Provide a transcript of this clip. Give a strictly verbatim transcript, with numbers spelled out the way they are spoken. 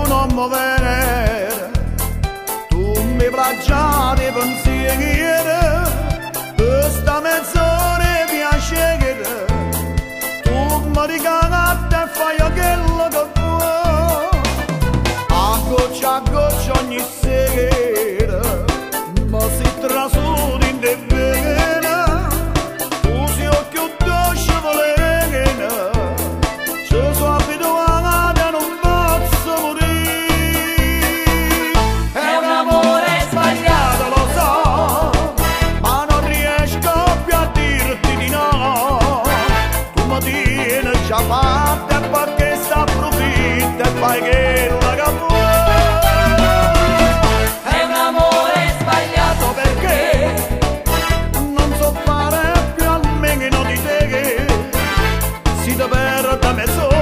non mi venere, tu mi plagiati pensieri, questa mezz'ora piacere, tu mi ricagatti e fai quello che vuoi, a goccia a goccia ogni sera, ma si trasudi in te vena, tu sei più dolce velena, ci sono abituato e non posso morire. È un amore sbagliato, lo so, ma non riesco più a dirti di no. Tu mi tieni già fatta e perché sta approfitta e fai che la capo. È un amore sbagliato Perché non so fare più almeno di te che si ti perde mezzo